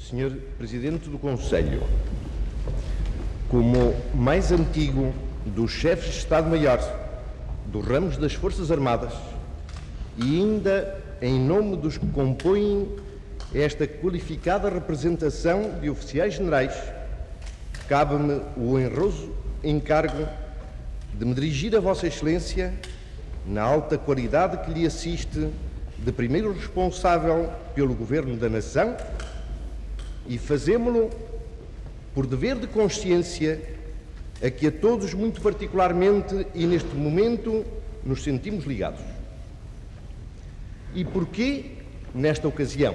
Senhor Presidente do Conselho, como mais antigo dos chefes de Estado-Maior dos ramos das Forças Armadas e ainda em nome dos que compõem esta qualificada representação de oficiais generais, cabe-me o honroso encargo de me dirigir a Vossa Excelência na alta qualidade que lhe assiste de primeiro responsável pelo Governo da Nação e fazemo-lo por dever de consciência a que a todos muito particularmente e neste momento nos sentimos ligados. E porquê nesta ocasião?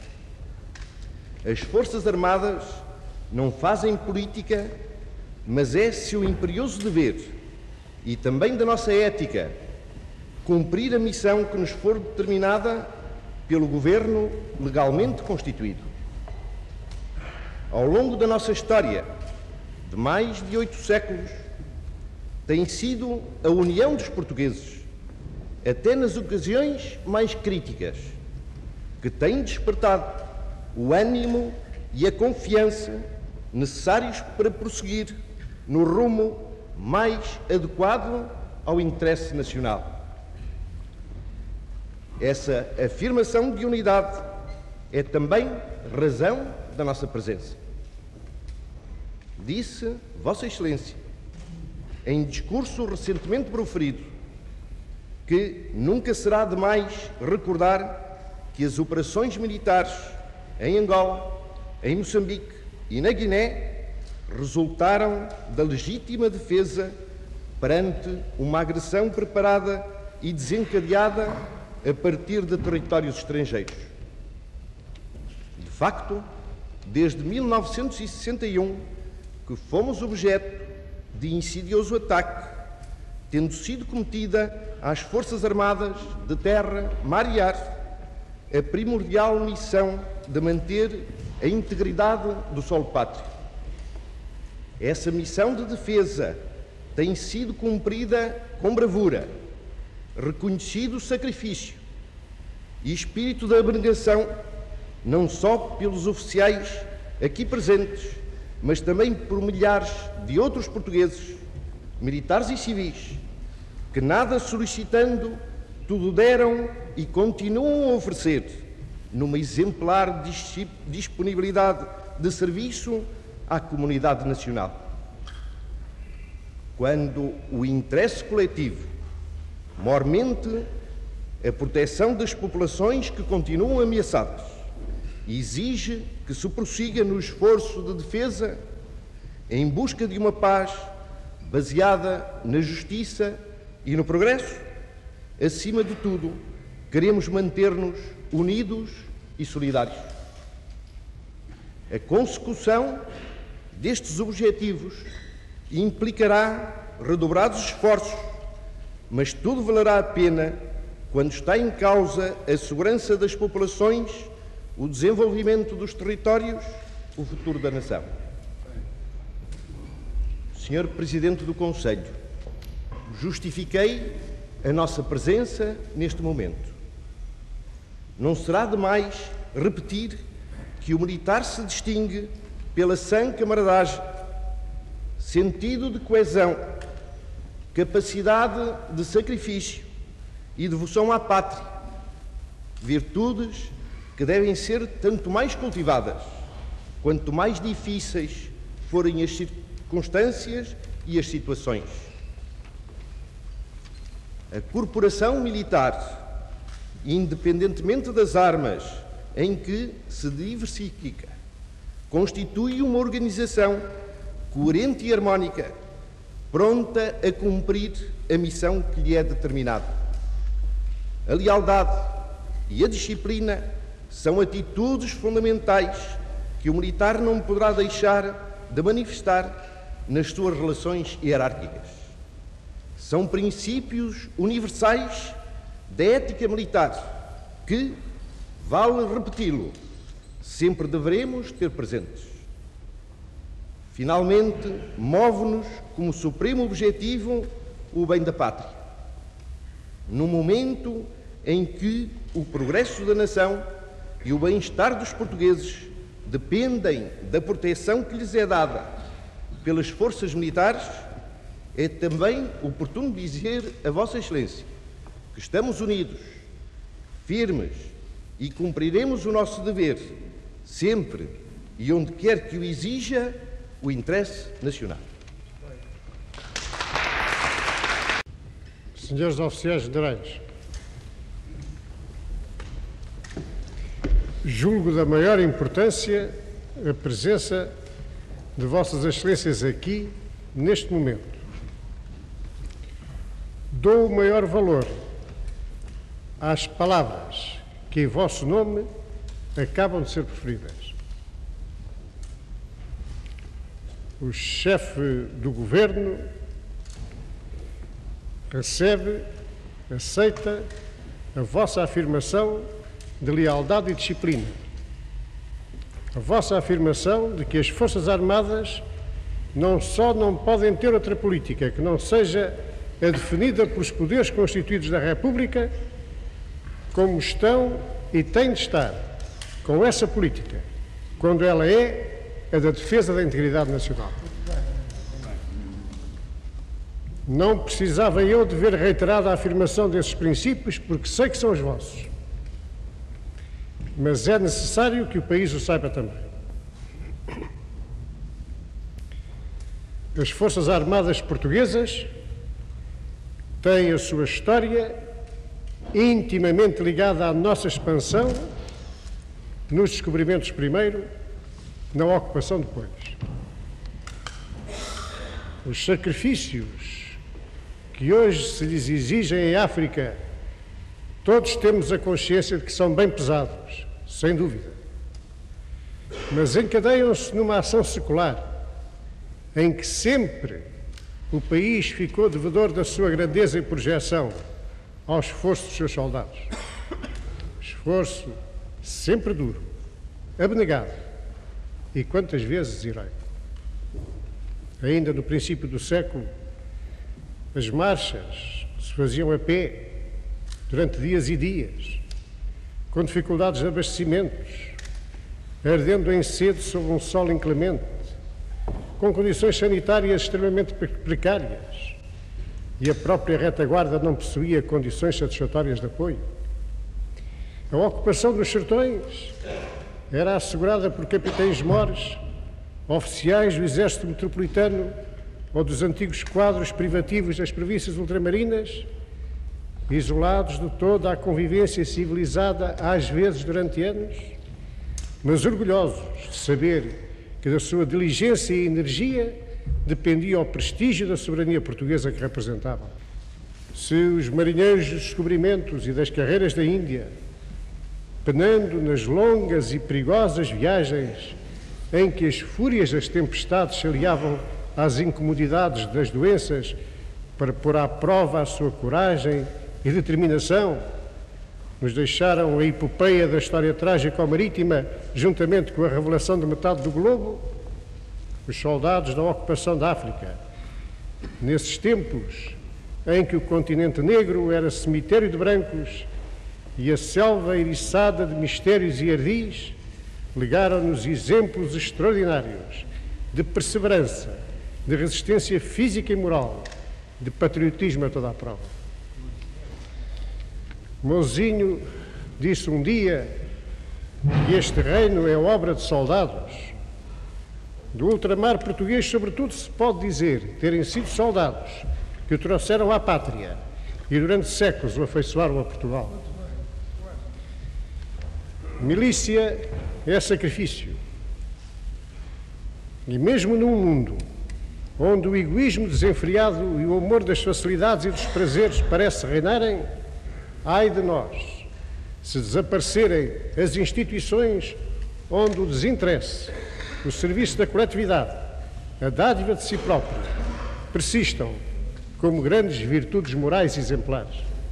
As Forças Armadas não fazem política, mas é seu imperioso dever e também da nossa ética cumprir a missão que nos for determinada pelo Governo legalmente constituído. Ao longo da nossa história, de mais de 8 séculos, tem sido a união dos portugueses, até nas ocasiões mais críticas, que tem despertado o ânimo e a confiança necessários para prosseguir no rumo mais adequado ao interesse nacional. Essa afirmação de unidade é também razão da nossa presença. Disse Vossa Excelência, em discurso recentemente proferido, que nunca será demais recordar que as operações militares em Angola, em Moçambique e na Guiné resultaram da legítima defesa perante uma agressão preparada e desencadeada a partir de territórios estrangeiros. De facto, desde 1961 que fomos objeto de insidioso ataque, tendo sido cometida às Forças Armadas de terra, mar e ar a primordial missão de manter a integridade do solo pátrio. Essa missão de defesa tem sido cumprida com bravura, reconhecido sacrifício e espírito de abnegação, não só pelos oficiais aqui presentes, mas também por milhares de outros portugueses, militares e civis, que nada solicitando, tudo deram e continuam a oferecer, numa exemplar disponibilidade de serviço à comunidade nacional. Quando o interesse coletivo, maiormente a proteção das populações que continuam ameaçadas, exige que se prossiga no esforço de defesa em busca de uma paz baseada na justiça e no progresso, acima de tudo, queremos manter-nos unidos e solidários. A consecução destes objetivos implicará redobrados esforços, mas tudo valerá a pena quando está em causa a segurança das populações, o desenvolvimento dos territórios, o futuro da nação. Senhor Presidente do Conselho, justifiquei a nossa presença neste momento. Não será demais repetir que o militar se distingue pela sã camaradagem, sentido de coesão, capacidade de sacrifício e devoção à pátria, virtudes que devem ser tanto mais cultivadas, quanto mais difíceis forem as circunstâncias e as situações. A corporação militar, independentemente das armas em que se diversifica, constitui uma organização coerente e harmónica, pronta a cumprir a missão que lhe é determinada. A lealdade e a disciplina são atitudes fundamentais que o militar não poderá deixar de manifestar nas suas relações hierárquicas. São princípios universais da ética militar que, vale repeti-lo, sempre deveremos ter presentes. Finalmente, move-nos como supremo objetivo o bem da pátria. No momento em que o progresso da nação e o bem-estar dos portugueses dependem da proteção que lhes é dada pelas forças militares, é também oportuno dizer a Vossa Excelência que estamos unidos, firmes e cumpriremos o nosso dever, sempre e onde quer que o exija o interesse nacional. Senhores oficiais generais, julgo da maior importância a presença de Vossas Excelências aqui, neste momento. Dou o maior valor às palavras que em vosso nome acabam de ser proferidas. O chefe do Governo recebe, aceita a vossa afirmação de lealdade e disciplina. A vossa afirmação de que as Forças Armadas não só não podem ter outra política que não seja a definida pelos poderes constituídos da República, como estão e têm de estar com essa política, quando ela é a da defesa da integridade nacional. Não precisava eu de ver reiterada a afirmação desses princípios, porque sei que são os vossos. Mas é necessário que o país o saiba também. As Forças Armadas Portuguesas têm a sua história intimamente ligada à nossa expansão, nos descobrimentos primeiro, na ocupação depois. Os sacrifícios que hoje se lhes exigem em África, todos temos a consciência de que são bem pesados, sem dúvida. Mas encadeiam-se numa ação secular, em que sempre o país ficou devedor da sua grandeza e projeção ao esforço dos seus soldados. Esforço sempre duro, abnegado e quantas vezes heróico. Ainda no princípio do século, as marchas se faziam a pé durante dias e dias, com dificuldades de abastecimentos, ardendo em sede sob um sol inclemente, com condições sanitárias extremamente precárias, e a própria retaguarda não possuía condições satisfatórias de apoio. A ocupação dos sertões era assegurada por capitães-mores, oficiais do Exército Metropolitano ou dos antigos quadros privativos das províncias ultramarinas, isolados de toda a convivência civilizada, às vezes durante anos, mas orgulhosos de saber que da sua diligência e energia dependia o prestígio da soberania portuguesa que representavam. Se os marinheiros dos descobrimentos e das carreiras da Índia, penando nas longas e perigosas viagens em que as fúrias das tempestades se aliavam às incomodidades das doenças para pôr à prova a sua coragem e determinação, nos deixaram a epopeia da história trágica ou marítima, juntamente com a revelação de metade do globo, os soldados da ocupação da África. Nesses tempos em que o continente negro era cemitério de brancos e a selva eriçada de mistérios e ardis, legaram-nos exemplos extraordinários de perseverança, de resistência física e moral, de patriotismo a toda a prova. Mouzinho disse um dia que este reino é obra de soldados. Do ultramar português, sobretudo, se pode dizer terem sido soldados que o trouxeram à pátria e durante séculos o afeiçoaram a Portugal. Milícia é sacrifício. E mesmo num mundo onde o egoísmo desenfreado e o amor das facilidades e dos prazeres parece reinarem, ai de nós, se desaparecerem as instituições onde o desinteresse, o serviço da coletividade, a dádiva de si próprio, persistam como grandes virtudes morais exemplares.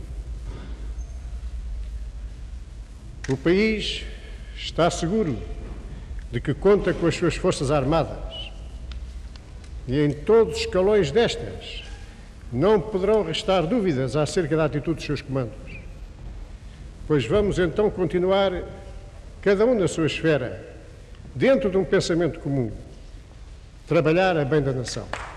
O país está seguro de que conta com as suas forças armadas e em todos os escalões destas não poderão restar dúvidas acerca da atitude dos seus comandos. Pois vamos então continuar, cada um na sua esfera, dentro de um pensamento comum, trabalhar a bem da nação.